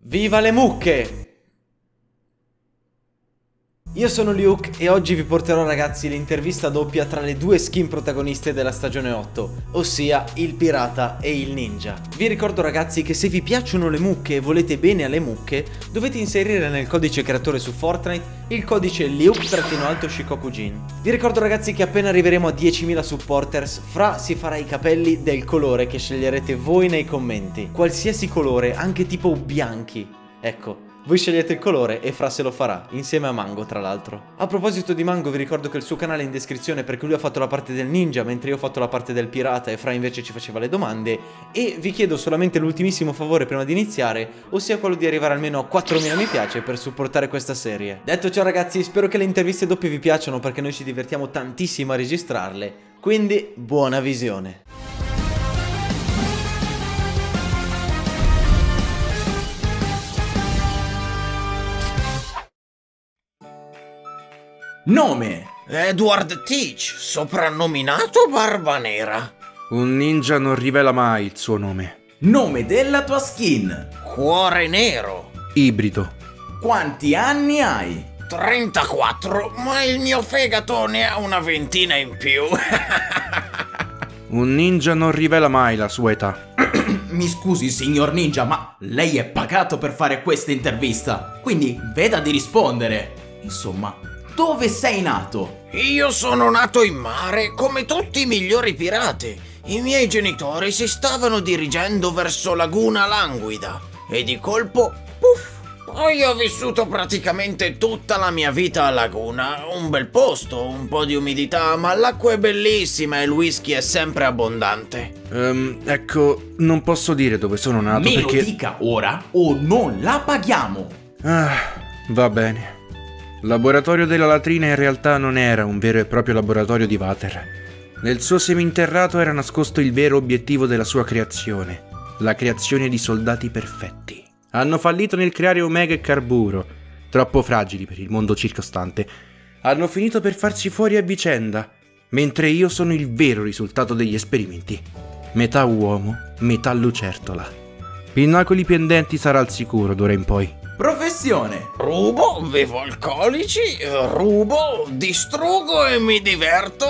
Viva le mucche! Io sono Luke e oggi vi porterò ragazzi l'intervista doppia tra le due skin protagoniste della stagione 8, ossia il pirata e il ninja. Vi ricordo ragazzi che se vi piacciono le mucche e volete bene alle mucche, dovete inserire nel codice creatore su Fortnite il codice Luke_Shikokujin. Vi ricordo ragazzi che appena arriveremo a 10.000 supporters, Fra si farà i capelli del colore che sceglierete voi nei commenti. Qualsiasi colore, anche tipo bianchi. Ecco. Voi scegliete il colore e Fra se lo farà, insieme a Mango tra l'altro. A proposito di Mango vi ricordo che il suo canale è in descrizione perché lui ha fatto la parte del ninja mentre io ho fatto la parte del pirata e Fra invece ci faceva le domande. E vi chiedo solamente l'ultimissimo favore prima di iniziare, ossia quello di arrivare almeno a 4.000 mi piace per supportare questa serie. Detto ciò ragazzi, spero che le interviste doppie vi piacciono perché noi ci divertiamo tantissimo a registrarle, quindi buona visione. Nome: Edward Teach, soprannominato Barba Nera. Un ninja non rivela mai il suo nome. Nome della tua skin: Cuore Nero. Ibrido. Quanti anni hai? 34, ma il mio fegato ne ha una ventina in più. Un ninja non rivela mai la sua età. Mi scusi signor ninja, ma lei è pagato per fare questa intervista, quindi veda di rispondere. Insomma, dove sei nato? Io sono nato in mare come tutti i migliori pirati. I miei genitori si stavano dirigendo verso Laguna Languida e di colpo, puff! Poi ho vissuto praticamente tutta la mia vita a Laguna. Un bel posto, un po' di umidità, ma l'acqua è bellissima e il whisky è sempre abbondante. Ecco, non posso dire dove sono nato perché... Me lo dica ora o non la paghiamo. Va bene. Laboratorio della latrina in realtà non era un vero e proprio laboratorio di Vater. Nel suo seminterrato era nascosto il vero obiettivo della sua creazione, la creazione di soldati perfetti. Hanno fallito nel creare Omega e Carburo, troppo fragili per il mondo circostante. Hanno finito per farsi fuori a vicenda, mentre io sono il vero risultato degli esperimenti. Metà uomo, metà lucertola. Pinnacoli pendenti sarà al sicuro d'ora in poi. Professione: Rubo, bevo alcolici, rubo, distruggo e mi diverto.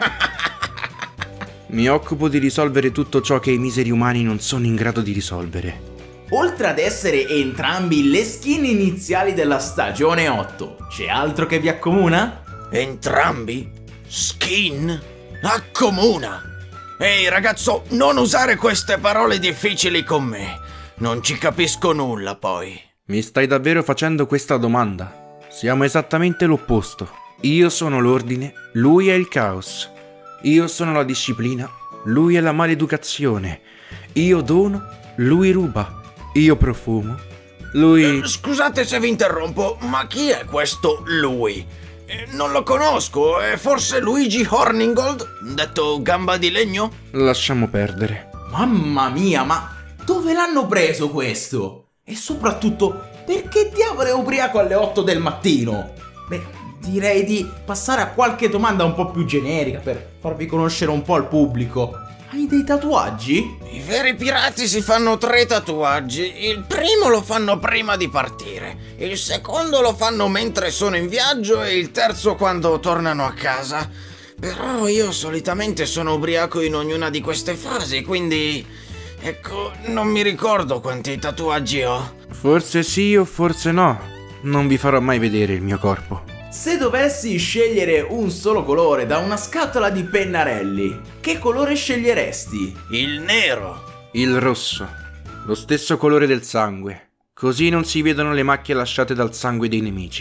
Mi occupo di risolvere tutto ciò che i miseri umani non sono in grado di risolvere. oltre ad essere entrambi le skin iniziali della stagione 8, c'è altro che vi accomuna? Entrambi? Skin? Accomuna! Ehi ragazzo, non usare queste parole difficili con me. Non ci capisco nulla poi. Mi stai davvero facendo questa domanda? Siamo esattamente l'opposto. Io sono l'ordine, lui è il caos. Io sono la disciplina, lui è la maleducazione. Io dono, lui ruba. Io profumo, lui... Scusate se vi interrompo, ma chi è questo lui? Non lo conosco, è forse Luigi Horningold, detto Gamba di Legno? Lasciamo perdere. Mamma mia, ma dove l'hanno preso questo? E soprattutto, perché diavolo è ubriaco alle 8 del mattino? Beh, direi di passare a qualche domanda un po' più generica per farvi conoscere un po' al pubblico. Hai dei tatuaggi? I veri pirati si fanno 3 tatuaggi. Il primo lo fanno prima di partire, il secondo lo fanno mentre sono in viaggio e il terzo quando tornano a casa. Però io solitamente sono ubriaco in ognuna di queste fasi, quindi... ecco, non mi ricordo quanti tatuaggi ho. Forse sì o forse no. Non vi farò mai vedere il mio corpo. Se dovessi scegliere un solo colore da una scatola di pennarelli, che colore sceglieresti? Il nero. Il rosso. Lo stesso colore del sangue. Così non si vedono le macchie lasciate dal sangue dei nemici.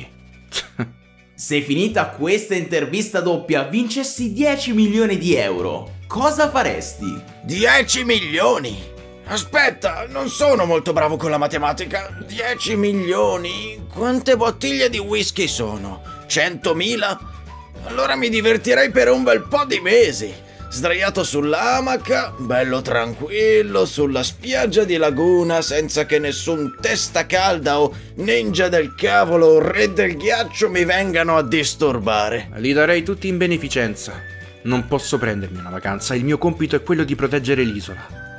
Se finita questa intervista doppia vincessi 10 milioni di euro, cosa faresti? 10 milioni? Aspetta, non sono molto bravo con la matematica. 10 milioni? Quante bottiglie di whisky sono? 100.000? Allora mi divertirei per un bel po' di mesi. Sdraiato sull'amaca, bello tranquillo, sulla spiaggia di Laguna, senza che nessun testa calda o ninja del cavolo o re del ghiaccio mi vengano a disturbare. Li darei tutti in beneficenza. Non posso prendermi una vacanza, il mio compito è quello di proteggere l'isola.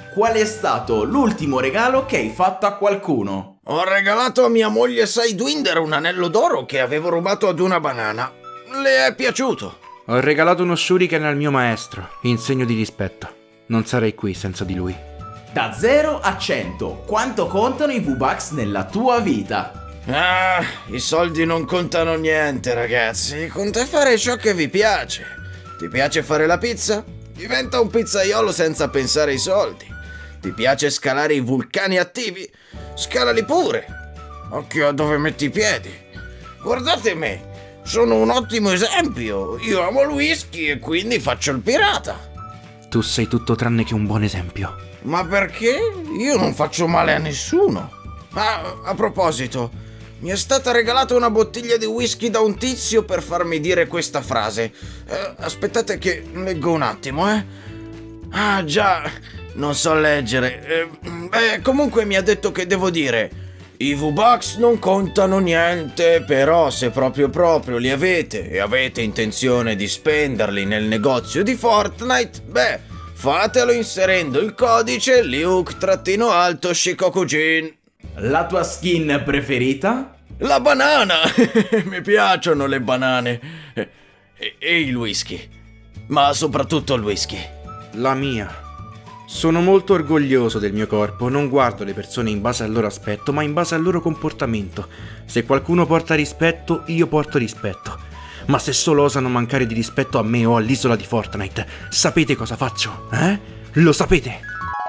qual è stato l'ultimo regalo che hai fatto a qualcuno? Ho regalato a mia moglie Sidewinder un anello d'oro che avevo rubato ad una banana. Le è piaciuto. Ho regalato uno shuriken al mio maestro, in segno di rispetto. Non sarei qui senza di lui. Da 0 a 100, quanto contano i V-Bucks nella tua vita? Ah, i soldi non contano niente, ragazzi. Conta fare ciò che vi piace. Ti piace fare la pizza? Diventa un pizzaiolo senza pensare ai soldi. Ti piace scalare i vulcani attivi? Scalali pure. Occhio a dove metti i piedi. Guardate me, sono un ottimo esempio. Io amo il whisky e quindi faccio il pirata. Tu sei tutto tranne che un buon esempio. Ma perché? Io non faccio male a nessuno. Ah, a proposito, mi è stata regalata una bottiglia di whisky da un tizio per farmi dire questa frase. Aspettate che leggo un attimo, Ah, già, non so leggere. Comunque mi ha detto che devo dire: i V-Bucks non contano niente, però se proprio li avete e avete intenzione di spenderli nel negozio di Fortnite, beh, fatelo inserendo il codice Liuk_Shikokujin. La tua skin preferita? La banana! Mi piacciono le banane. E il whisky. Ma soprattutto il whisky. La mia. Sono molto orgoglioso del mio corpo, non guardo le persone in base al loro aspetto, ma in base al loro comportamento. Se qualcuno porta rispetto, io porto rispetto. Ma se solo osano mancare di rispetto a me o all'isola di Fortnite, sapete cosa faccio? Lo sapete?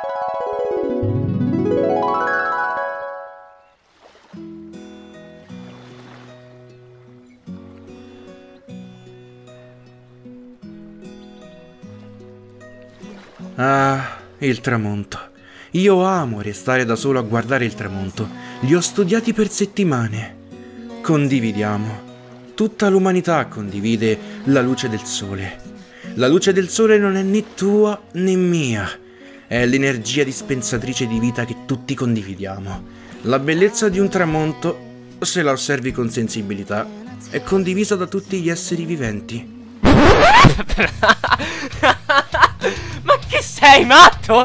Ah, il tramonto. Io amo restare da solo a guardare il tramonto. Li ho studiati per settimane. Condividiamo. Tutta l'umanità condivide la luce del sole. La luce del sole non è né tua né mia. È l'energia dispensatrice di vita che tutti condividiamo. La bellezza di un tramonto, se la osservi con sensibilità, è condivisa da tutti gli esseri viventi. Ma che sei, matto?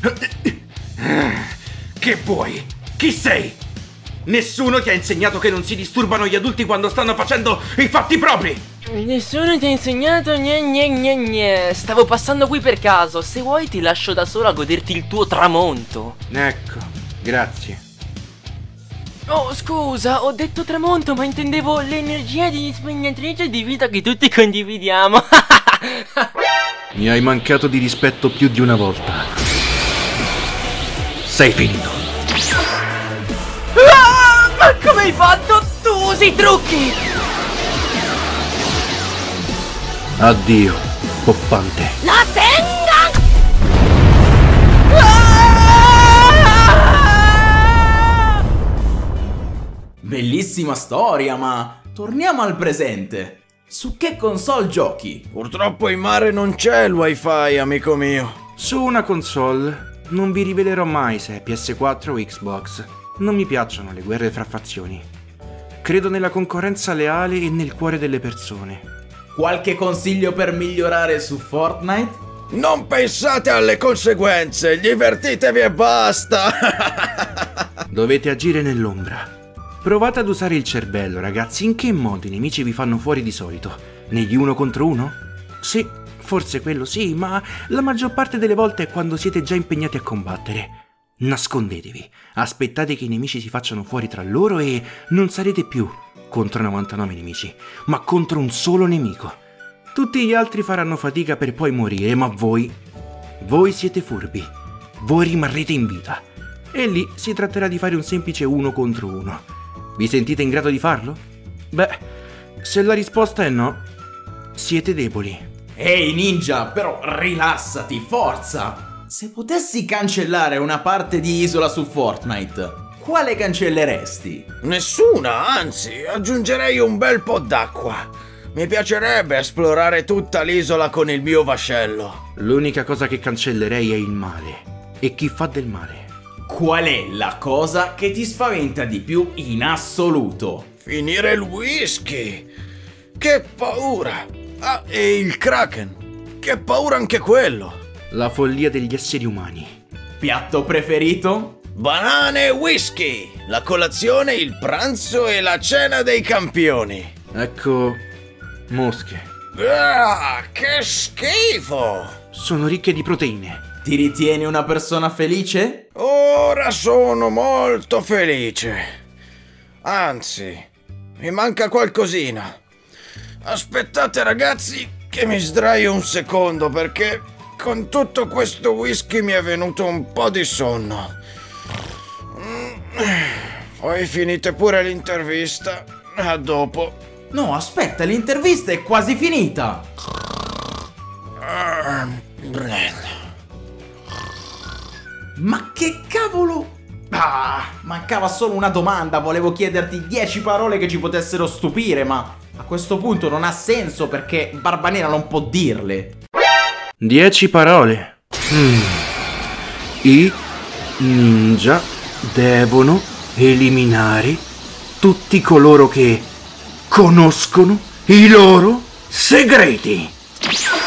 Che vuoi? Chi sei? Nessuno ti ha insegnato che non si disturbano gli adulti quando stanno facendo i fatti propri! Nessuno ti ha insegnato gne. Stavo passando qui per caso. Se vuoi ti lascio da solo a goderti il tuo tramonto. Ecco, grazie. Oh, scusa, ho detto tramonto, ma intendevo l'energia dispensatrice di vita che tutti condividiamo. Mi hai mancato di rispetto più di una volta. Sei finito. Ma come hai fatto? Tu usi i trucchi! Addio, poppante. La tenga! Bellissima storia, ma torniamo al presente. Su che console giochi? Purtroppo in mare non c'è il wifi, amico mio. Su una console non vi rivelerò mai se è PS4 o Xbox. Non mi piacciono le guerre fra fazioni. Credo nella concorrenza leale e nel cuore delle persone. Qualche consiglio per migliorare su Fortnite? Non pensate alle conseguenze, divertitevi e basta. Dovete agire nell'ombra. Provate ad usare il cervello, ragazzi. In che modo i nemici vi fanno fuori di solito? Negli 1 contro 1? Sì, forse quello sì, ma la maggior parte delle volte è quando siete già impegnati a combattere. Nascondetevi, aspettate che i nemici si facciano fuori tra loro e non sarete più contro 99 nemici, ma contro un solo nemico. Tutti gli altri faranno fatica per poi morire, ma voi siete furbi. Voi rimarrete in vita. E lì si tratterà di fare un semplice 1 contro 1. Vi sentite in grado di farlo? Beh, se la risposta è no, siete deboli. Ehi ninja, però rilassati, forza! Se potessi cancellare una parte di isola su Fortnite, quale cancelleresti? Nessuna, anzi, aggiungerei un bel po' d'acqua. Mi piacerebbe esplorare tutta l'isola con il mio vascello. L'unica cosa che cancellerei è il male. E chi fa del male. Qual è la cosa che ti spaventa di più in assoluto? Finire il whisky. Che paura. Ah, e il Kraken. Che paura anche quello. La follia degli esseri umani. Piatto preferito? Banane e whisky, la colazione, il pranzo e la cena dei campioni. Ecco, mosche. Ah, che schifo! Sono ricche di proteine. Ti ritieni una persona felice? Ora sono molto felice. Anzi, mi manca qualcosina. Aspettate ragazzi che mi sdraio un secondo perché con tutto questo whisky mi è venuto un po' di sonno. Poi finite pure l'intervista. A dopo. No, aspetta, l'intervista è quasi finita. Ma che cavolo? Mancava solo una domanda, volevo chiederti 10 parole che ci potessero stupire, ma a questo punto non ha senso perché Barbanera non può dirle. 10 parole. I ninja devono eliminare tutti coloro che conoscono i loro segreti.